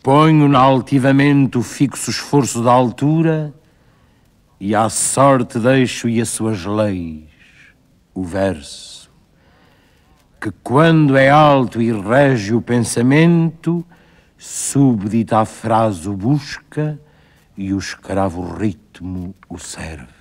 Ponho na altivamente o fixo esforço da altura e à sorte deixo e as suas leis, o verso, que quando é alto e rege o pensamento, súbdita a frase o busca e o escravo ritmo o serve.